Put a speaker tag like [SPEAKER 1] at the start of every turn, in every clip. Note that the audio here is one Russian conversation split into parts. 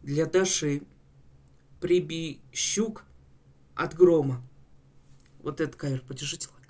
[SPEAKER 1] Для Даши Прибищук от грома. Вот этот кавер, подержите лайк.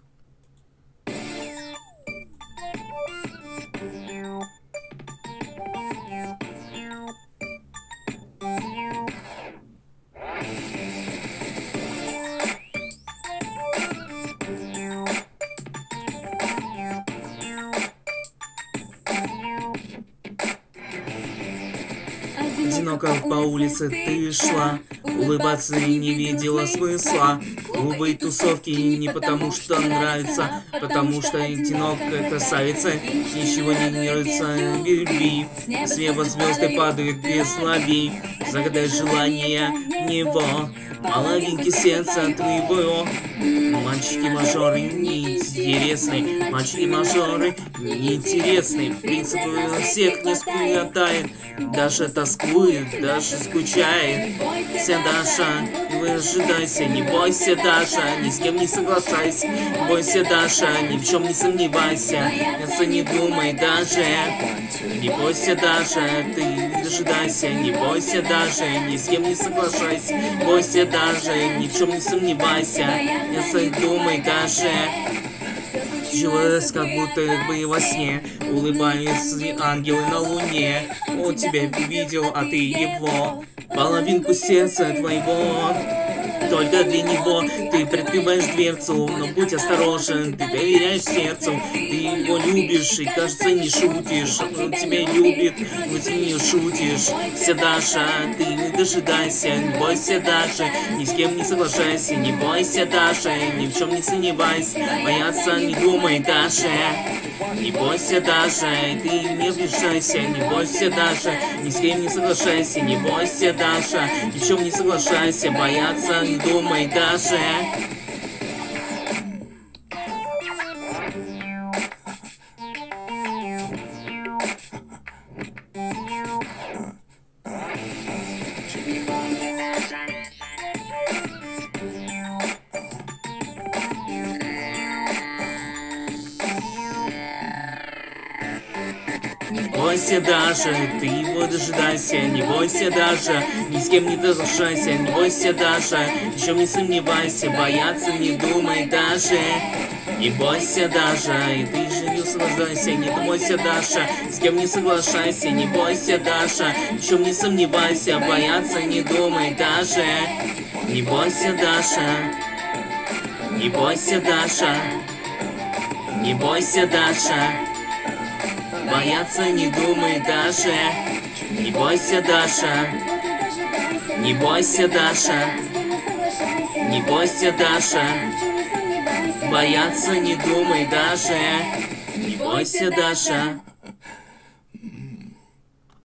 [SPEAKER 1] Одиноко по улице ты шла, улыбаться и не видела смысла. Клубы и тусовки не потому что нравится, потому что одинокая красавица ничего не нравится в любви. С неба звезды падают без лови, загадай желание в него, половинки сердца твоего. Мальчики-мажоры неинтересны, мальчики-мажоры неинтересны. Принцип всех не скучает, даже тоскует, даже скучает. Вся Даша, не ожидайся, не бойся, Даша, ни с кем не соглашайся. Не бойся, Даша, ни в чем не сомневайся, не думай даже. Не бойся, Даша, ты не дожидайся, не бойся даже, ни с кем не соглашайся. Не бойся даже, ни в чем не сомневайся, не думай даже. Случилось, как будто бы и во сне, улыбаются ангелы на луне. Он тебя видел, а ты его, половинку сердца твоего. Только для него ты прикрываешь дверцу, но будь осторожен, ты доверяешь сердцу. Ты его любишь и, кажется, не шутишь. Он тебя любит, но ты не шутишь. Вся Даша, ты не дожидайся, не бойся, Даша, ни с кем не соглашайся. Не бойся, Даша, ни в чем не сомневайся, бояться не думай, Даша. Не бойся, Даша, ты не обижайся, не бойся, Даша, ни с кем не соглашайся. Не бойся, Даша, ни в чем не соглашайся, бояться не думай, Даша. Не бойся, Даша, ты его дожидайся. Не бойся, Даша, ни с кем не соглашайся. Не бойся, Даша, ни в чем не сомневайся, бояться не думай, Даша. Не бойся, Даша, и ты же не соглашайся. Не бойся, Даша, с кем не соглашайся. Не бойся, Даша, ни в чем не сомневайся, бояться не думай, Даша. Не бойся, Даша, не бойся, Даша, не бойся, Даша, бояться не думай, Даша. Не бойся, Даша, не бойся, Даша, не бойся, Даша, бояться не думай, Даша. Не бойся, Даша.